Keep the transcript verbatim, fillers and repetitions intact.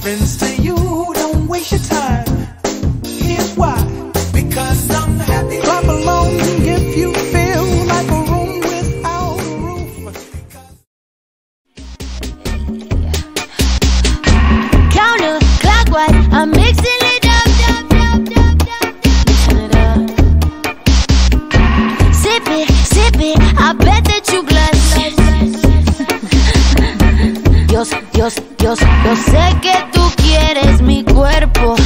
happens to you, don't waste your time. Here's why. Because I'm happy. Clap along if you feel like a room without a roof. Counterclockwise, I'm mixing it up, up, up, up, up, mixing it up. Sip it, sip it, I bet that you blush. Yo, yo, yo, yo sé que tú quieres mi cuerpo.